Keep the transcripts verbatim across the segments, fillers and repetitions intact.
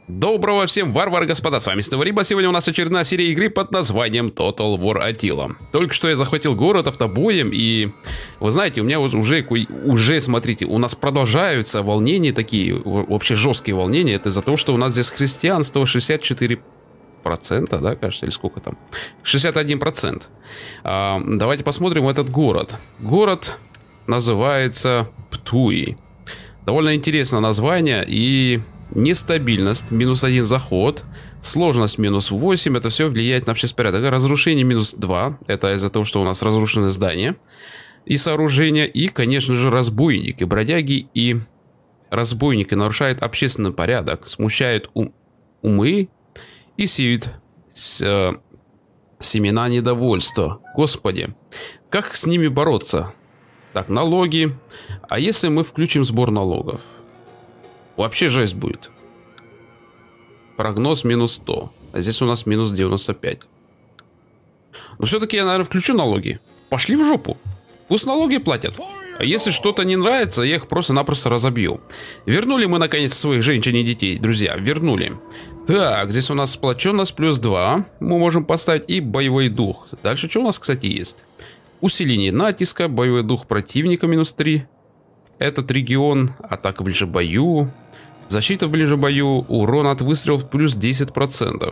Доброго всем, варвары, господа, с вами снова Риба. Сегодня у нас очередная серия игры под названием Total War Attila. Только что я захватил город автобоем, и вы знаете, у меня вот уже, уже, смотрите, у нас продолжаются волнения такие, вообще жесткие волнения. Это из-за того, что у нас здесь христианство шестьдесят четыре процента, да, кажется, или сколько там? шестьдесят один процент. А, давайте посмотрим этот город. Город называется Птуи. Довольно интересное название, и... Нестабильность, минус один заход, сложность минус восемь, это все влияет на общественный порядок. Разрушение минус два, это из-за того, что у нас разрушены здания и сооружения. И, конечно же, разбойники, бродяги и разбойники нарушают общественный порядок, смущают ум, умы и сеют с, э, семена недовольства. Господи, как с ними бороться? Так, налоги. А если мы включим сбор налогов? Вообще жесть будет. Прогноз минус сто. А здесь у нас минус девяносто пять. Но все-таки я, наверное, включу налоги. Пошли в жопу. Пусть налоги платят. А если что-то не нравится, я их просто-напросто разобью. Вернули мы, наконец, своих женщин и детей, друзья. Вернули. Так, здесь у нас сплоченность плюс два. Мы можем поставить и боевой дух. Дальше что у нас, кстати, есть? Усиление натиска, боевой дух противника минус три. Этот регион, атака ближе к бою. Защита ближе к бою, урон от выстрелов плюс десять процентов.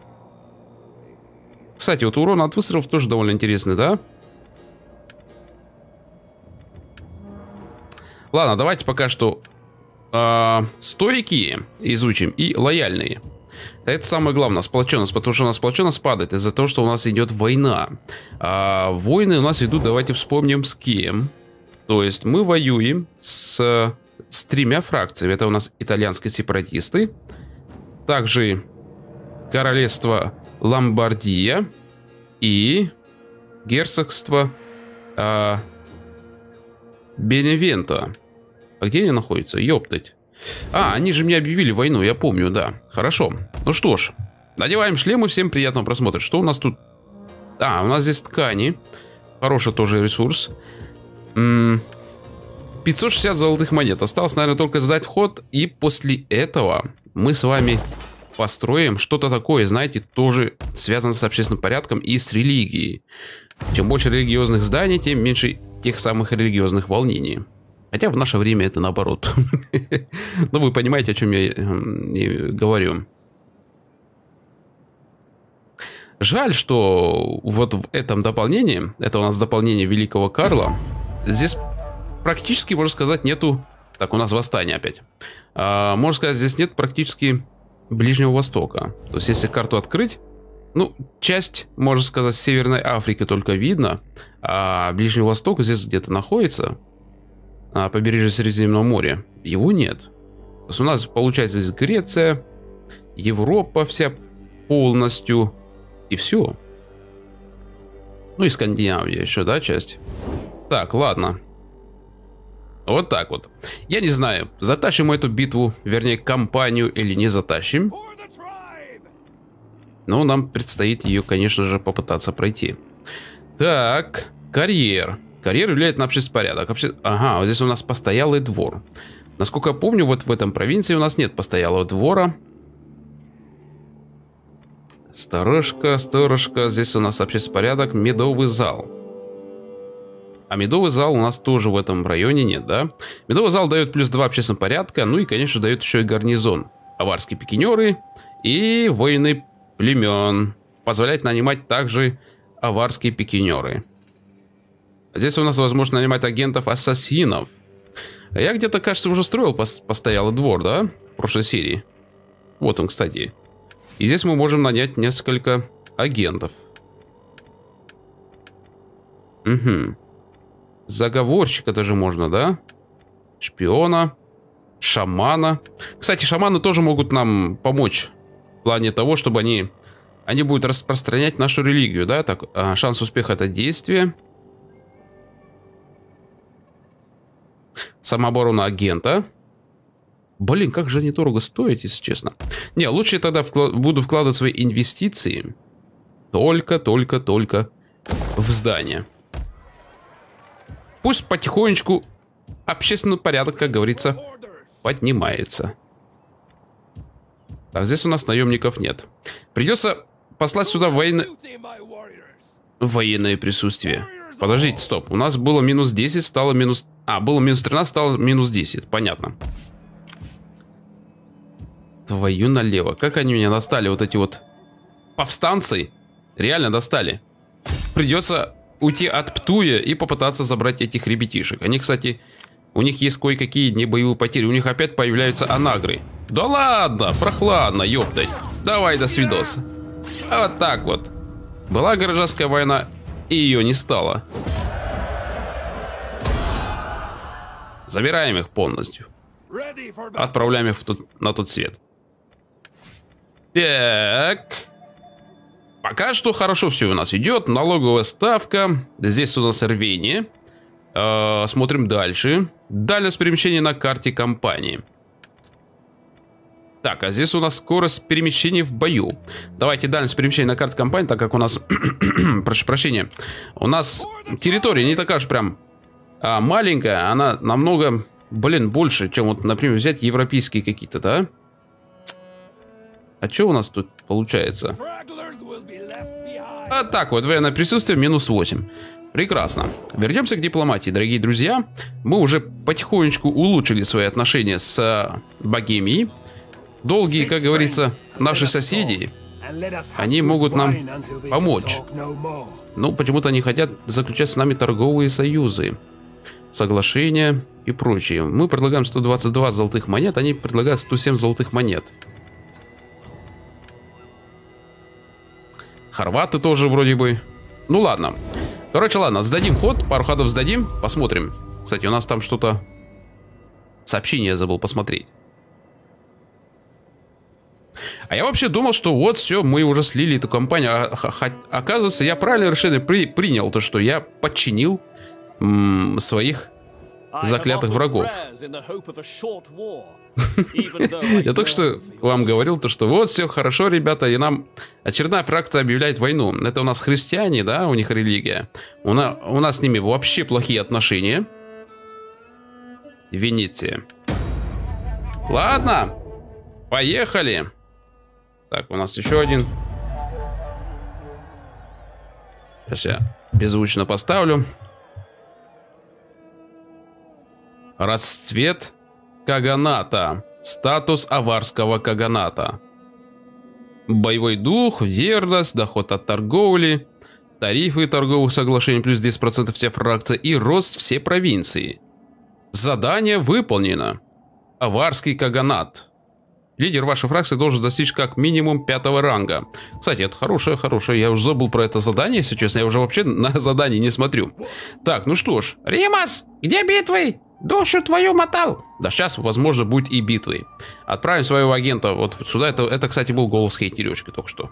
Кстати, вот урон от выстрелов тоже довольно интересный, да? Ладно, давайте пока что э, стойкие изучим и лояльные. Это самое главное, сплоченность, потому что у нас сплоченность падает из-за того, что у нас идет война. А войны у нас идут, давайте вспомним с кем. То есть мы воюем с... с тремя фракциями. Это у нас итальянские сепаратисты, также королевство Ломбардия и герцогство э, Беневенто. А где они находятся? Ёптать. А, они же мне объявили войну, я помню, да. Хорошо. Ну что ж, надеваем шлемы, всем приятного просмотра. Что у нас тут? А, у нас здесь ткани. Хороший тоже ресурс. М пятьсот шестьдесят золотых монет. Осталось, наверное, только сдать ход. И после этого мы с вами построим что-то такое, знаете, тоже связано с общественным порядком и с религией. Чем больше религиозных зданий, тем меньше тех самых религиозных волнений. Хотя в наше время это наоборот. Но вы понимаете, о чем я говорю. Жаль, что вот в этом дополнении, это у нас дополнение Великого Карла, здесь... Практически, можно сказать, нету... Так, у нас восстание опять. А, можно сказать, здесь нет практически Ближнего Востока. То есть, если карту открыть... Ну, часть, можно сказать, Северной Африки только видно. А Ближний Восток здесь где-то находится. На побережье Средиземного моря. Его нет. То есть, у нас получается здесь Греция, Европа вся полностью. И все. Ну, и Скандинавия еще, да, часть. Так, ладно. Вот так вот. Я не знаю, затащим мы эту битву, вернее, кампанию или не затащим. Но нам предстоит ее, конечно же, попытаться пройти. Так, карьер. Карьер влияет на общественный порядок. Обще... Ага, вот здесь у нас постоялый двор. Насколько я помню, вот в этом провинции у нас нет постоялого двора. Сторожка, сторожка. Здесь у нас общественный порядок, медовый зал. А медовый зал у нас тоже в этом районе нет, да? Медовый зал дает плюс два общественного порядка, ну и, конечно, дает еще и гарнизон. Аварские пикинеры и воины племен. Позволяет нанимать также аварские пикинеры. Здесь у нас возможно нанимать агентов-ассасинов. А я где-то, кажется, уже строил пос постоялый двор, да? В прошлой серии. Вот он, кстати. И здесь мы можем нанять несколько агентов. Угу. Заговорщика даже можно, да? Шпиона, шамана. Кстати, шаманы тоже могут нам помочь в плане того, чтобы они, они будут распространять нашу религию, да? Так, а, шанс успеха — это действие. Самооборона агента. Блин, как же они дорого стоят, если честно. Не, лучше я тогда вкла- буду вкладывать свои инвестиции только, только, только в здание. Пусть потихонечку общественный порядок, как говорится, поднимается. Так, здесь у нас наемников нет. Придется послать сюда военное... военное присутствие. Подождите, стоп. У нас было минус десять, стало минус... А, было минус тринадцать, стало минус десять. Понятно. Твою налево. Как они меня достали, вот эти вот повстанцы. Реально достали. Придется уйти от Птуя и попытаться забрать этих ребятишек. Они, кстати, у них есть кое-какие небоевые потери. У них опять появляются анагры. Да ладно, прохладно, ёптай. Давай, до свидос. Вот так вот. Была гражданская война, и ее не стало. Забираем их полностью. Отправляем их в тот, на тот свет. Так. Пока что хорошо все у нас идет. Налоговая ставка. Здесь у нас рвение. Э, смотрим дальше. Дальность перемещения на карте компании. Так, а здесь у нас скорость перемещения в бою. Давайте дальность перемещения на карте компании, так как у нас... Прошу прощения. У нас территория не такая уж прям а, маленькая. Она намного, блин, больше, чем вот, например, взять европейские какие-то, да? А что у нас тут получается? А так вот, военное присутствие минус восемь. Прекрасно. Вернемся к дипломатии, дорогие друзья. Мы уже потихонечку улучшили свои отношения с э, Богемией. Долгие, как говорится, наши соседи, они могут нам помочь. Но почему-то они хотят заключать с нами торговые союзы, соглашения и прочее. Мы предлагаем сто двадцать два золотых монет, они предлагают сто семь золотых монет. Хорваты тоже вроде бы. Ну ладно. Короче, ладно, сдадим ход, пару ходов сдадим, посмотрим. Кстати, у нас там что-то... Сообщение я забыл посмотреть. А я вообще думал, что вот все, мы уже слили эту компанию. А, а, оказывается, я правильное решение при, принял, то что я подчинил м, своих заклятых врагов. Я только что вам говорил, то что вот все хорошо, ребята, и нам очередная фракция объявляет войну. Это у нас христиане, да, у них религия. У, на, у нас с ними вообще плохие отношения. Венеция. Ладно, поехали. Так, у нас еще один. Сейчас я беззвучно поставлю. Расцвет Каганата. Статус аварского Каганата. Боевой дух, верность, доход от торговли, тарифы торговых соглашений плюс десять процентов вся фракция и рост всей провинции. Задание выполнено. Аварский Каганат. Лидер вашей фракции должен достичь как минимум пятого ранга. Кстати, это хорошее, хорошее. Я уже забыл про это задание, если честно. Я уже вообще на задание не смотрю. Так, ну что ж. Римас, где битвы? Душу твою мотал. Да сейчас, возможно, будет и битвы. Отправим своего агента вот сюда. Это, это кстати, был голос хейтеречки только что.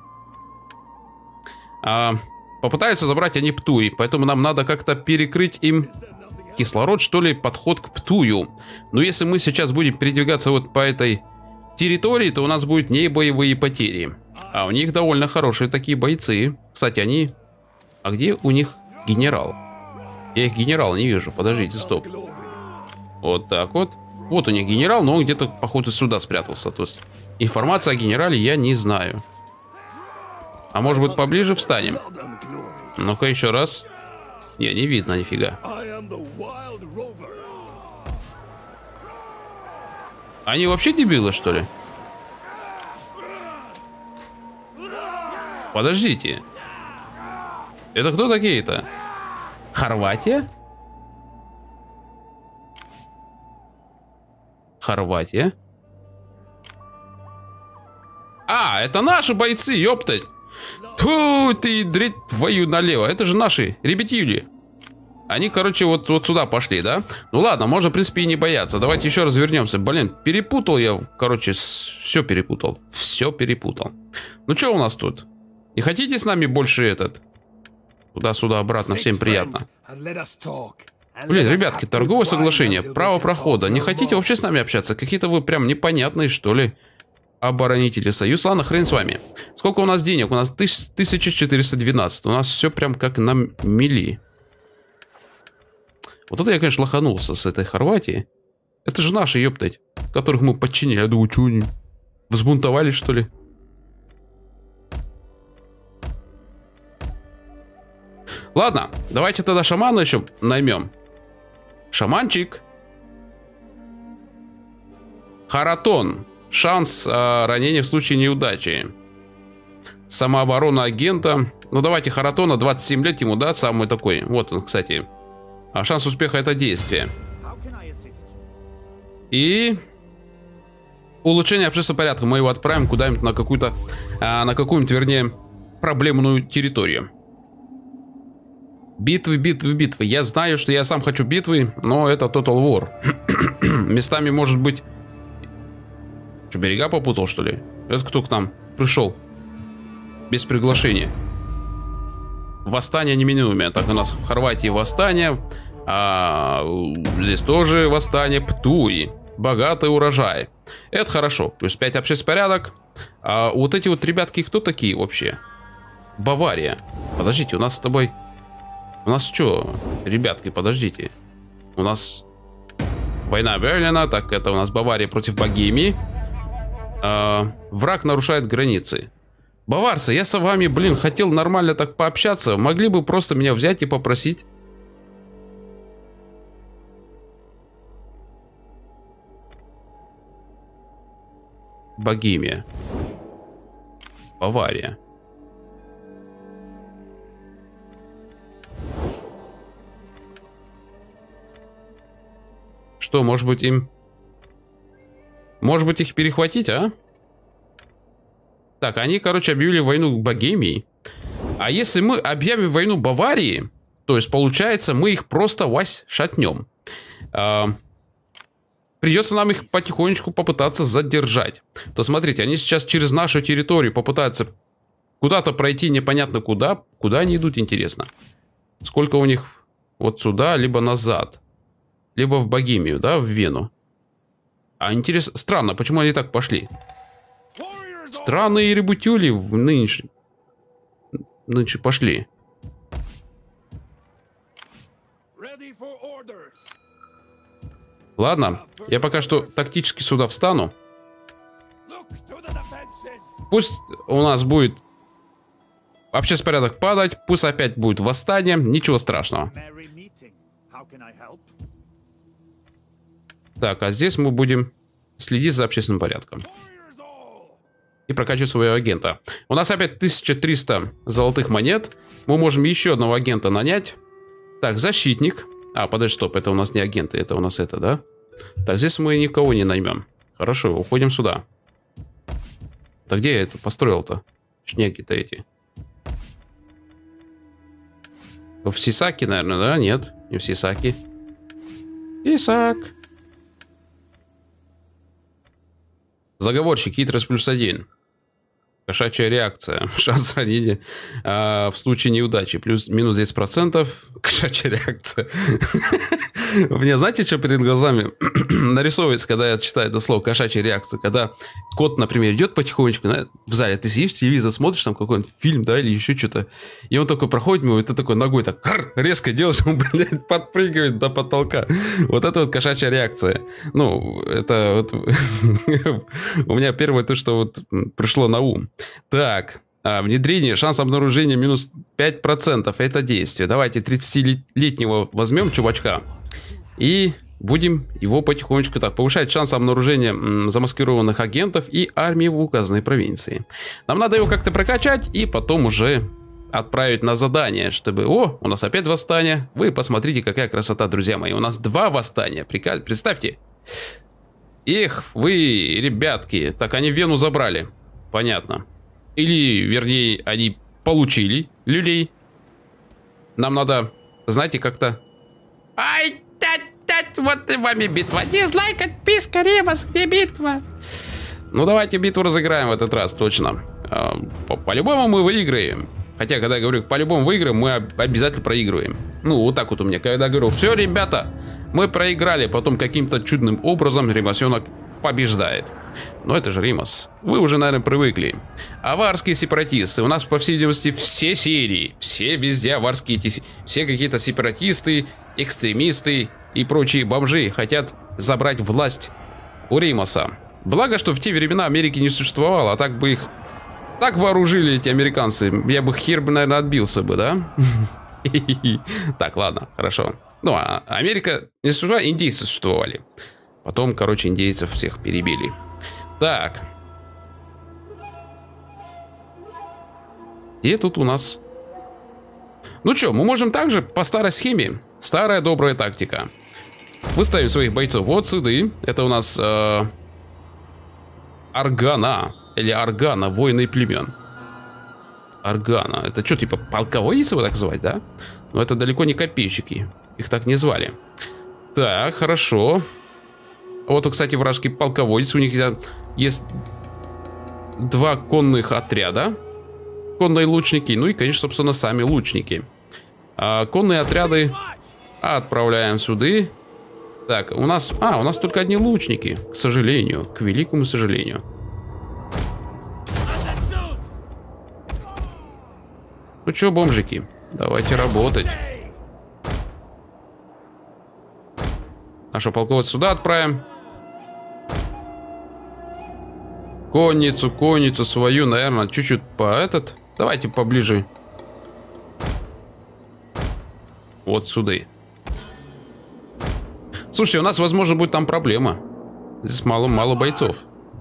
А, попытаются забрать они Птуи, поэтому нам надо как-то перекрыть им кислород, что ли, подход к Птую. Но если мы сейчас будем передвигаться вот по этой территории, то у нас будут не боевые потери. А у них довольно хорошие такие бойцы. Кстати, они... А где у них генерал? Я их генерала не вижу. Подождите, стоп. Вот так вот. Вот у них генерал, но он где-то, походу, сюда спрятался. То есть информация о генерале я не знаю. А может быть, поближе встанем? Ну-ка, еще раз. Не, не видно нифига. Они вообще дебилы, что ли? Подождите. Это кто такие-то? Хорватия? Хорватия? А, это наши бойцы, ёптать. Ту, ты дрить твою налево. Это же наши ребятили. Они, короче, вот, вот сюда пошли, да? Ну ладно, можно, в принципе, и не бояться. Давайте еще раз вернемся. Блин, перепутал я, короче, все перепутал. Все перепутал. Ну что у нас тут? Не хотите с нами больше этот? Туда-сюда, обратно, всем приятно. Блин, ребятки, торговое соглашение, право прохода. Не хотите вообще с нами общаться? Какие-то вы прям непонятные, что ли? Оборонители союз. Ладно, хрен с вами. Сколько у нас денег? У нас тысяча четыреста двенадцать. У нас все прям как на мели. Вот это я, конечно, лоханулся с этой Хорватией. Это же наши, ёптать, которых мы подчинили. Я думаю, что они Взбунтовались, что ли? Ладно, давайте тогда шамана еще наймем. Шаманчик. Харатон. Шанс э, ранения в случае неудачи. Самооборона агента. Ну давайте Харатона, двадцать семь лет ему, да, самый такой. Вот он, кстати. А шанс успеха — это действие. И улучшение общественного порядка. Мы его отправим куда-нибудь на какую-то, а, на какую-нибудь, вернее, проблемную территорию. Битвы, битвы, битвы. Я знаю, что я сам хочу битвы, но это Total War. Местами может быть... Что, берега попутал, что ли? Это кто к нам пришел? Без приглашения. Восстание неминуемое. Так, у нас в Хорватии восстание. А здесь тоже восстание. Птуи. Богатый урожай. Это хорошо. Плюс пять общественный порядок. А вот эти вот ребятки, кто такие вообще? Бавария. Подождите, у нас с тобой... У нас что? Ребятки, подождите. У нас война Берлина. Так, это у нас Бавария против Богемии. А, враг нарушает границы. Баварцы, я с вами, блин, хотел нормально так пообщаться. Могли бы просто меня взять и попросить. Богемия. Бавария. Что, может быть им... Может быть их перехватить, а? Так, они, короче, объявили войну Богемии. А если мы объявим войну Баварии, то есть, получается, мы их просто, Вась, шатнем. А, придется нам их потихонечку попытаться задержать. То смотрите, они сейчас через нашу территорию попытаются куда-то пройти непонятно куда. Куда они идут, интересно? Сколько у них вот сюда, либо назад. Либо в Богемию, да, в Вену. А интересно, странно, почему они так пошли? Странные ребутюли в нынешнем... Нынче пошли. Ладно, я пока что тактически сюда встану. Пусть у нас будет общественный порядок падать, пусть опять будет восстание, ничего страшного. Так, а здесь мы будем следить за общественным порядком. И прокачивать своего агента. У нас опять тысяча триста золотых монет. Мы можем еще одного агента нанять. Так, защитник. А, подожди, стоп, это у нас не агенты, это у нас это, да? Так, здесь мы никого не наймем. Хорошо, уходим сюда. Так где я это построил-то? Шнеги-то эти. В Сисаке, наверное, да? Нет, не в Сисаке. Сисак. Заговорщик, хитрость плюс один. Кошачья реакция. Шанс ранения а, в случае неудачи. Плюс минус десять процентов. Кошачья реакция. Мне знаете, что перед глазами нарисовывается, когда я читаю это слово кошачья реакция? Когда кот, например, идет потихонечку в зале, ты сидишь, телевизор смотришь, там какой-нибудь фильм, да, или еще что-то, и он такой проходит мимо, и ты такой ногой так резко делаешь, он, блядь, подпрыгивает до потолка. Вот это вот кошачья реакция. Ну, это вот у меня первое то, что вот пришло на ум. Так, а, внедрение, шанс обнаружения минус пять процентов. Это действие. Давайте тридцатилетнего возьмем чувачка. И будем его потихонечку так повышать шанс обнаружения м, замаскированных агентов и армии в указанной провинции. Нам надо его как-то прокачать и потом уже отправить на задание, чтобы... О, у нас опять восстание. Вы посмотрите, какая красота, друзья мои. У нас два восстания. Прика... Представьте. Эх, вы, ребятки. Так, они Вену забрали. Понятно. Или, вернее, они получили люлей. Нам надо, знаете, как-то... Ай, тать-тать, вот и вами битва. Дизлайк, отписка, ребус, где битва? Ну, давайте битву разыграем в этот раз, точно. По-любому мы выиграем. Хотя, когда я говорю, по-любому выиграем, мы обязательно проигрываем. Ну, вот так вот у меня. Когда я говорю, все, ребята, мы проиграли, потом каким-то чудным образом ремасенок побеждает. Но это же Римас. Вы уже, наверное, привыкли. Аварские сепаратисты. У нас, по всей видимости, все серии. Все везде аварские. Все какие-то сепаратисты, экстремисты и прочие бомжи хотят забрать власть у Римаса. Благо, что в те времена Америки не существовало, а так бы их... Так вооружили эти американцы, я бы хер бы, наверное, отбился бы, да? Так, ладно, хорошо. Ну, а Америка не существовала, индейцы существовали. Потом, короче, индейцев всех перебили. Так. Где тут у нас... Ну что, мы можем также по старой схеме. Старая добрая тактика. Выставим своих бойцов вот сюда. Это у нас э, Аргана. Или Аргана, воины племен. Аргана. Это что, типа полководцы его так звать, да? Но это далеко не копейщики. Их так не звали. Так, хорошо. Вот, кстати, вражеский полководец. У них есть два конных отряда. Конные лучники. Ну и, конечно, собственно, сами лучники. А конные отряды отправляем сюда. Так, у нас... А, у нас только одни лучники. К сожалению. К великому сожалению. Ну чё, бомжики, давайте работать. Нашего полководца сюда отправим. Конницу, конницу свою, наверное, чуть-чуть по этот. Давайте поближе. Вот сюда. Слушайте, у нас, возможно, будет там проблема. Здесь мало-мало бойцов.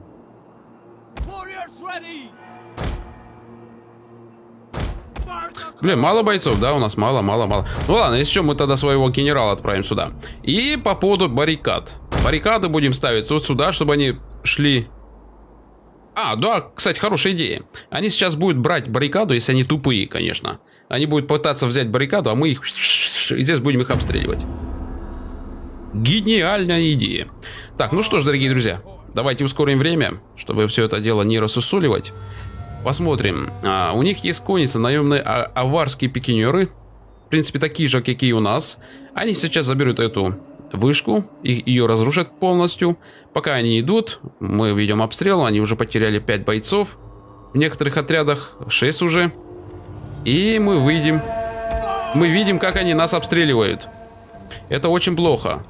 Блин, мало бойцов, да, у нас мало, мало, мало. Ну ладно, если что, мы тогда своего генерала отправим сюда. И по поводу баррикад. Баррикады будем ставить вот сюда, чтобы они шли... А, да, кстати, хорошая идея. Они сейчас будут брать баррикаду, если они тупые, конечно. Они будут пытаться взять баррикаду, а мы их... И здесь будем их обстреливать. Гениальная идея. Так, ну что ж, дорогие друзья, давайте ускорим время, чтобы все это дело не рассусоливать. Посмотрим. А, у них есть конница, наемные а аварские пикинеры. В принципе, такие же, как и у нас. Они сейчас заберут эту вышку и ее разрушат полностью. Пока они идут, мы ведем обстрел. Они уже потеряли пять бойцов. В некоторых отрядах шесть уже. И мы выйдем. Мы видим, как они нас обстреливают. Это очень плохо.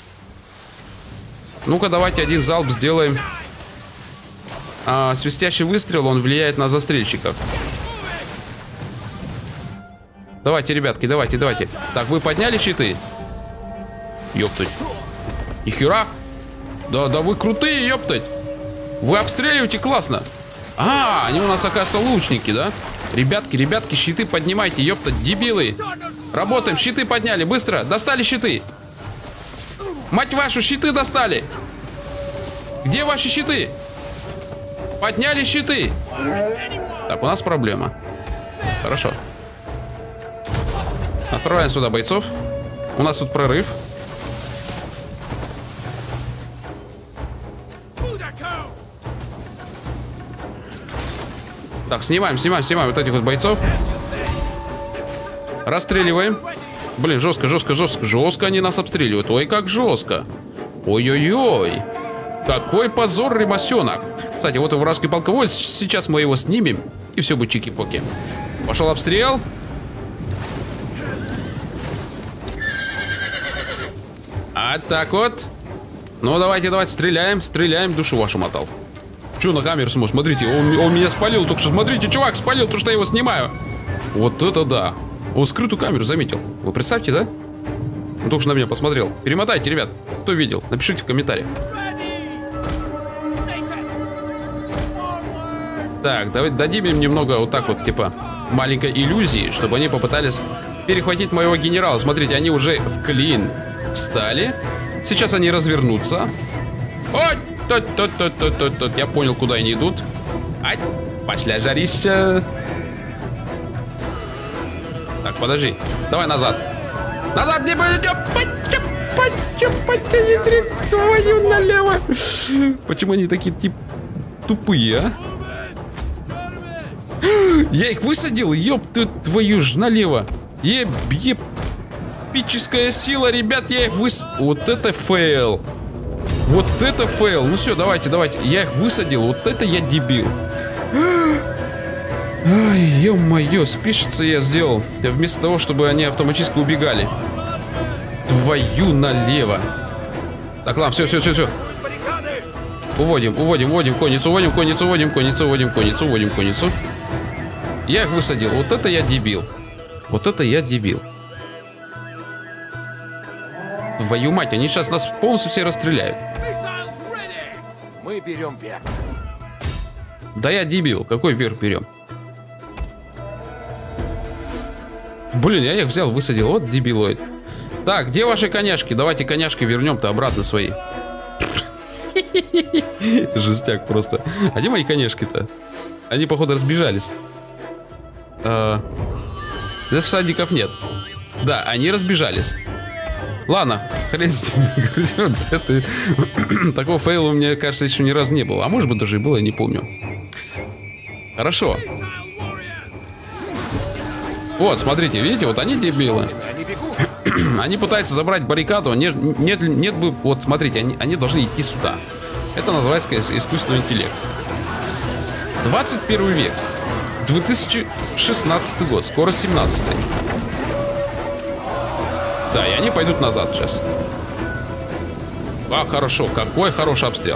Ну-ка, давайте один залп сделаем. А, свистящий выстрел, он влияет на застрельщиков. Давайте, ребятки, давайте, давайте. Так, вы подняли щиты? Ёптать. Нихера. Да, да вы крутые, ёптать. Вы обстреливаете классно. А, они у нас, оказывается, лучники, да? Ребятки, ребятки, щиты поднимайте, ёптать, дебилы. Работаем, щиты подняли, быстро, достали щиты. Мать вашу, щиты достали. Где ваши щиты? Подняли щиты. Так, у нас проблема. Хорошо. Отправляем сюда бойцов. У нас тут прорыв. Так, снимаем, снимаем, снимаем вот этих вот бойцов. Расстреливаем. Блин, жестко, жестко, жестко. Жестко они нас обстреливают. Ой, как жестко. Ой-ой-ой. Какой позор, ремасенок. Кстати, вот и вражеский полководец. Сейчас мы его снимем, и все будет чики-поки. Пошел обстрел. А так вот. Ну, давайте, давайте, стреляем, стреляем. Душу вашу мотал. Че на камеру смотришь? Смотрите, он, он меня спалил только что. Смотрите, чувак спалил, то что я его снимаю. Вот это да. Он скрытую камеру заметил. Вы представьте, да? Он только что на меня посмотрел. Перемотайте, ребят. Кто видел? Напишите в комментариях. Так, давайте дадим им немного вот так вот, типа, маленькой иллюзии, чтобы они попытались перехватить моего генерала. Смотрите, они уже в клин встали. Сейчас они развернутся. Ой! Тот, тот, тот, тот, тот, тот. Я понял, куда они идут. Ай! Пошля жарища. Так, подожди. Давай назад. Назад не пойдем. Твою налево. Почему они такие тип тупые, а? Я их высадил, ёб ты твою ж налево. Еб, епическая сила, ребят, я их выс... Вот это фейл. Вот это фейл. Ну все, давайте, давайте. Я их высадил, вот это я дебил. Ай, ё-моё, спишется я сделал. Вместо того, чтобы они автоматически убегали. Твою налево. Так, ладно, все, все, все, все. Уводим, уводим, уводим конницу, уводим конницу, уводим конницу, уводим конницу, уводим конницу. Я их высадил. Вот это я дебил. Вот это я дебил. Твою мать, они сейчас нас полностью все расстреляют. Мы берем верх. Да я дебил. Какой верх берем? Блин, я их взял, высадил. Вот дебилоид. Так, где ваши коняшки? Давайте коняшки вернем-то обратно свои. Жестяк просто. А где мои коняшки-то? Они, походу, разбежались. А, здесь всадников нет. Да, они разбежались. Ладно, хрен с ними. Такого фейла у меня, кажется, еще ни разу не было. А может быть, даже и было, я не помню. Хорошо. Вот, смотрите, видите, вот они дебилы. Они пытаются забрать баррикаду. Нет, нет, нет бы, вот смотрите, они, они должны идти сюда. Это называется искусственный интеллект. двадцать первый век. две тысячи шестнадцатый год, скоро семнадцатый. Да, и они пойдут назад сейчас. А, хорошо, какой хороший обстрел.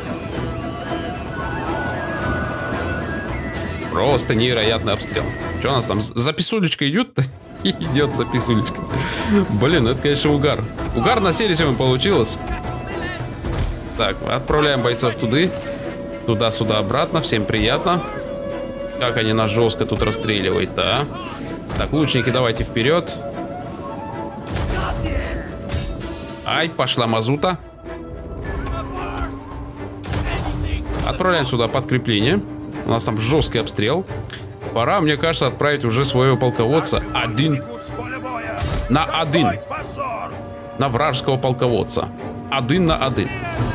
Просто невероятный обстрел. Что у нас там? За писулечкой идет? Идет за писулечкой. Блин, это, конечно, угар. Угар на серии сегодня получилось. Так, отправляем бойцов туда. Туда-сюда, обратно. Всем приятно. Как они нас жестко тут расстреливают, да? Так, лучники, давайте вперед. Ай, пошла мазута. Отправляем сюда подкрепление. У нас там жесткий обстрел. Пора, мне кажется, отправить уже своего полководца один на один. На вражеского полководца. Один на один.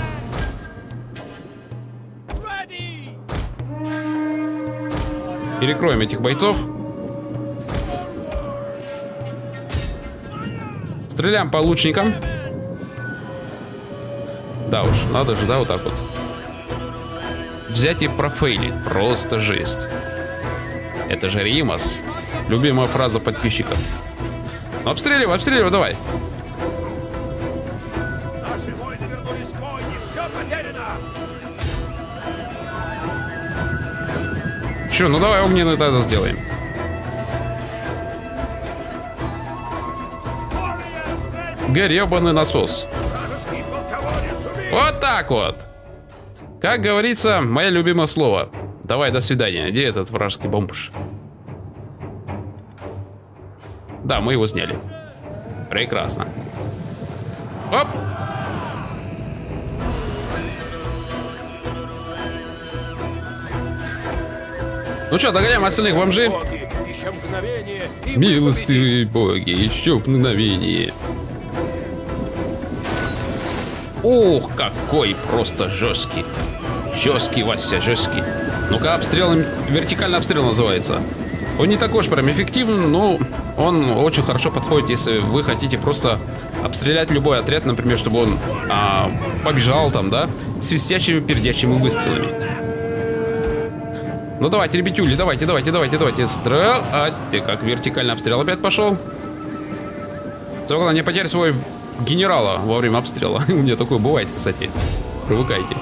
Перекроем этих бойцов. Стреляем по лучникам. Да уж, надо же, да, вот так вот. Взять и профейлить. Просто жесть. Это же Римас. Любимая фраза подписчиков. Ну, обстреливай, обстреливай, давай. Наши воины вернулись в бой, и все потеряно. Че, ну давай огненный тогда сделаем. Гребаный насос. Вот так вот. Как говорится, мое любимое слово. Давай, до свидания. Где этот вражеский бомж? Да, мы его сняли. Прекрасно. Оп! Ну что, догоняем остальных бомжей? Милостивые боги, еще мгновение. Ух, какой просто жесткий. Жесткий, Вася, жесткий. Ну-ка, обстрел, вертикальный обстрел называется. Он не такой уж прям эффективный, но он очень хорошо подходит, если вы хотите просто обстрелять любой отряд, например, чтобы он а, побежал там, да, свистящими, пердящими выстрелами. Ну давайте, ребятюли, давайте, давайте, давайте, давайте. Стрел. А, ты как вертикальный обстрел опять пошел. Самое главное, не потерять свой генерала во время обстрела. У меня такое бывает, кстати. Привыкайте.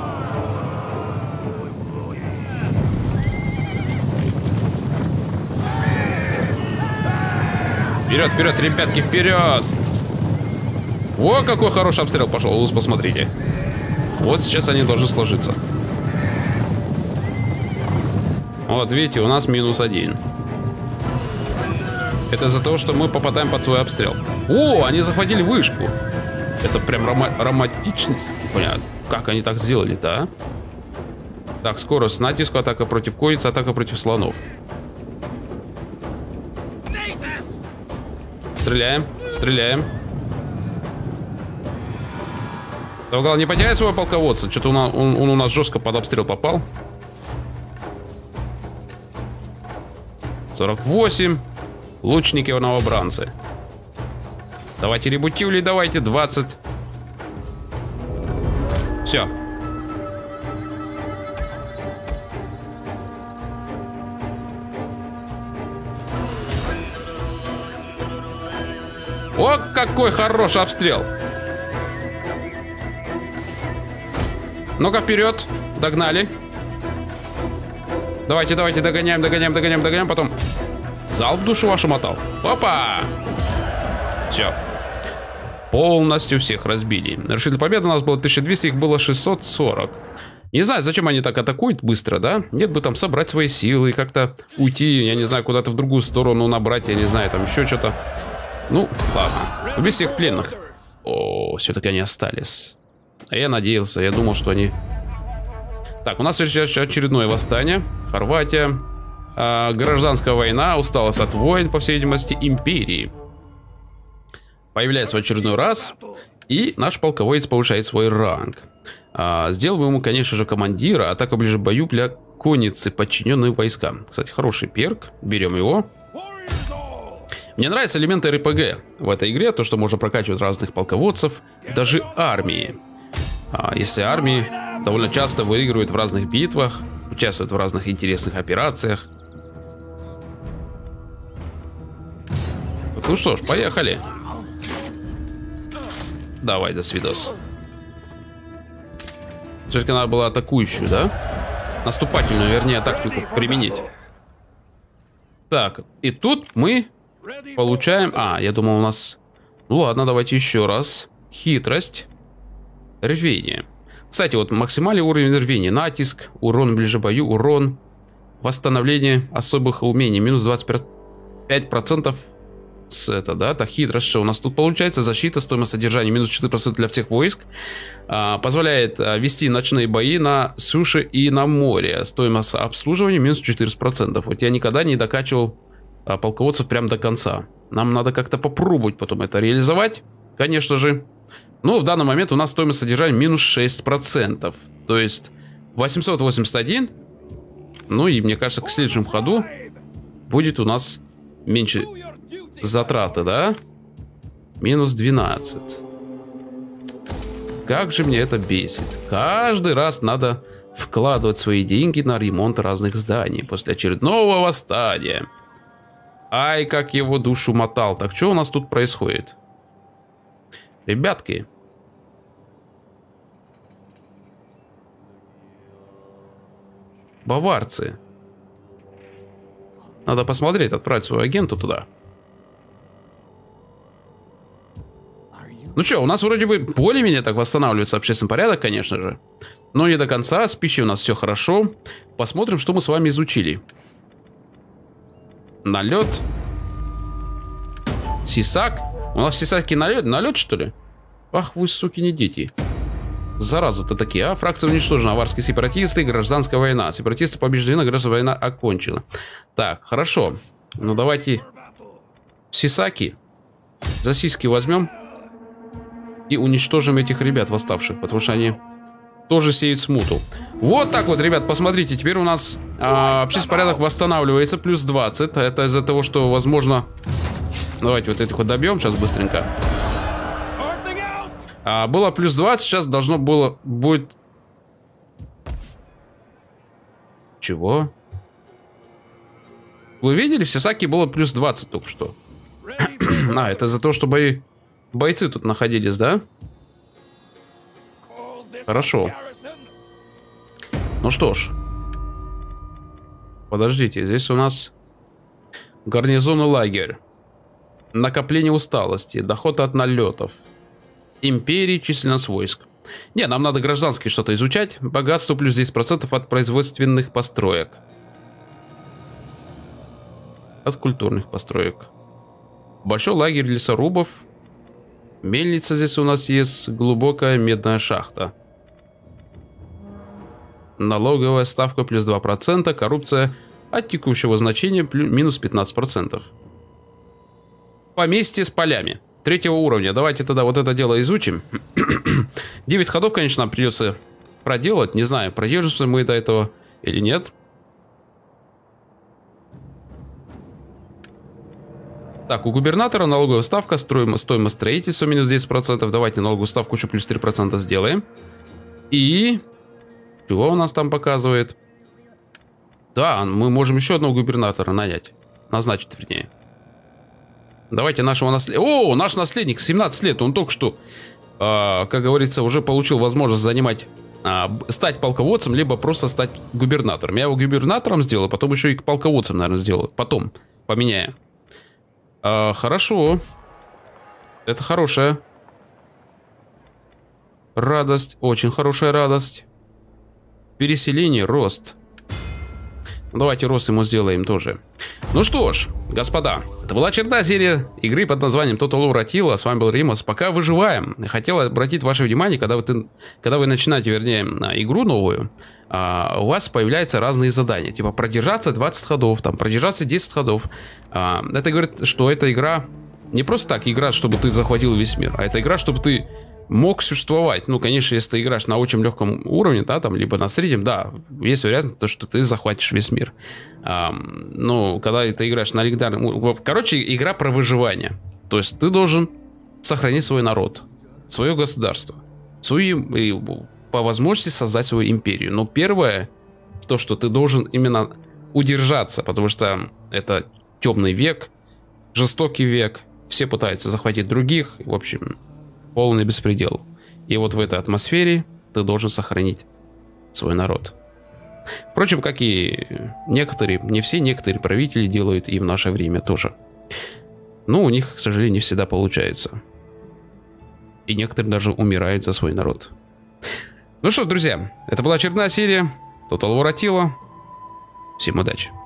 Вперед, вперед, ребятки, вперед! О, какой хороший обстрел пошел, вы посмотрите. Вот сейчас они должны сложиться. Вот, видите, у нас минус один. Это из-за того, что мы попадаем под свой обстрел. О, они захватили вышку. Это прям рома романтично. Понятно. Как они так сделали-то, а? Так, скорость натиску, атака против конницы, атака против слонов. Стреляем, стреляем. Да, главное, не потерять своего полководца. Что-то он, он, он у нас жестко под обстрел попал. сорок восемь. Лучники новобранцы. Давайте ребутивли, давайте. двадцать. Все. О, какой хороший обстрел. Ну-ка, вперед. Догнали. Давайте, давайте, догоняем, догоняем, догоняем, догоняем. Потом залп душу вашу мотал. Опа! Все. Полностью всех разбили. Решили победы, у нас было тысяча двести, их было шестьсот сорок. Не знаю, зачем они так атакуют быстро, да? Нет бы там собрать свои силы и как-то уйти, я не знаю, куда-то в другую сторону набрать, я не знаю, там еще что-то. Ну, ладно. Убить всех пленных. О, все-таки они остались. А я надеялся, я думал, что они... Так, у нас сейчас очередное восстание. Хорватия. А, гражданская война, усталость от войн, по всей видимости, империи. Появляется в очередной раз. И наш полководец повышает свой ранг. А, сделаем ему, конечно же, командира. Атака ближе к бою для конницы, подчиненные войскам. Кстати, хороший перк. Берем его. Мне нравятся элементы эр пэ гэ в этой игре. То, что можно прокачивать разных полководцев. Даже армии. А, если армии довольно часто выигрывают в разных битвах. Участвуют в разных интересных операциях. Ну что ж, поехали. Давай, до свидос. Все-таки надо было атакующую, да? Наступательную, вернее, тактику применить. Так, и тут мы получаем... А, я думал у нас... Ну ладно, давайте еще раз. Хитрость. Рвение. Кстати, вот максимальный уровень рвения. Натиск, урон ближе к бою, урон. Восстановление особых умений. Минус двадцать пять процентов. С это, да, так хитрость, что у нас тут получается. Защита, стоимость содержания минус четыре процента для всех войск. а, Позволяет а, вести ночные бои на суше и на море. Стоимость обслуживания минус четырнадцать процентов. Вот я никогда не докачивал а, полководцев прям до конца. Нам надо как-то попробовать потом это реализовать, конечно же. Но в данный момент у нас стоимость содержания минус шесть процентов. То есть восемьсот восемьдесят один. Ну и мне кажется, к следующему ходу будет у нас меньше затраты, да? Минус двенадцать. Как же мне это бесит. Каждый раз надо вкладывать свои деньги на ремонт разных зданий после очередного восстания. Ай, как его душу мотал. Так что у нас тут происходит? Ребятки. Баварцы. Надо посмотреть, отправить своего агента туда. Ну что, у нас вроде бы более-менее так восстанавливается общественный порядок, конечно же. Но не до конца, с пищей у нас все хорошо. Посмотрим, что мы с вами изучили. Налет. Сисак. У нас сисаки налет, налет что ли? Ах вы, суки, не дети. Зараза-то такие, а? Фракция уничтожена. Аварские сепаратисты, гражданская война. Сепаратисты побеждены, гражданская война окончена. Так, хорошо. Ну давайте сисаки. За сиськи возьмем. И уничтожим этих ребят восставших, потому что они тоже сеют смуту. Вот так вот, ребят, посмотрите. Теперь у нас а, общественный порядок восстанавливается. Плюс двадцать. Это из-за того, что, возможно... Давайте вот этих вот добьем сейчас быстренько. А, было плюс двадцать, сейчас должно было... Будет... Чего? Вы видели? В Сисаке было плюс двадцать только что. А, это за то, что бои... Бойцы тут находились, да? Хорошо. Ну что ж. Подождите, здесь у нас гарнизон и лагерь. Накопление усталости, доход от налетов. Империи, численность войск. Не, нам надо гражданские что-то изучать. Богатство плюс десять процентов от производственных построек. От культурных построек. Большой лагерь лесорубов. Мельница здесь у нас есть, глубокая медная шахта. Налоговая ставка плюс два процента, коррупция от текущего значения плюс, минус пятнадцать процентов. Поместье с полями. Третьего уровня. Давайте тогда вот это дело изучим. девять ходов, конечно, нам придется проделать. Не знаю, продержимся мы до этого или нет. Так, у губернатора налоговая ставка, стоимость, стоимость строительства минус десять процентов. Давайте налоговую ставку еще плюс три процента сделаем. И... Чего у нас там показывает? Да, мы можем еще одного губернатора нанять. Назначить, вернее. Давайте нашего наследника... О, наш наследник, семнадцать лет. Он только что, э, как говорится, уже получил возможность занимать а, стать полководцем, либо просто стать губернатором. Я его губернатором сделаю, потом еще и к полководцам, наверное, сделаю. Потом поменяю. А, хорошо. Это хорошая радость. Очень хорошая радость. Переселение, рост. Давайте рост ему сделаем тоже. Ну что ж, господа, это была очередная серия игры под названием Total War Attila. С вами был Римас. Пока выживаем. Хотел обратить ваше внимание, когда вы, когда вы начинаете, вернее, игру новую, а, у вас появляются разные задания. Типа продержаться двадцать ходов, там, продержаться десять ходов. А, это говорит, что эта игра не просто так игра, чтобы ты захватил весь мир, а это игра, чтобы ты мог существовать. Ну, конечно, если ты играешь на очень легком уровне, да, там, либо на среднем, да, есть вероятность, что ты захватишь весь мир. А, ну, когда ты играешь на легендарном уровне... Короче, игра про выживание. То есть ты должен сохранить свой народ, свое государство, свою, и, по возможности создать свою империю. Но первое, то, что ты должен именно удержаться, потому что это темный век, жестокий век, все пытаются захватить других, в общем... полный беспредел. И вот в этой атмосфере ты должен сохранить свой народ. Впрочем, как и некоторые, не все, некоторые правители делают и в наше время тоже. Но у них, к сожалению, не всегда получается. И некоторые даже умирают за свой народ. Ну что ж, друзья, это была очередная серия Total War Attila. Всем удачи.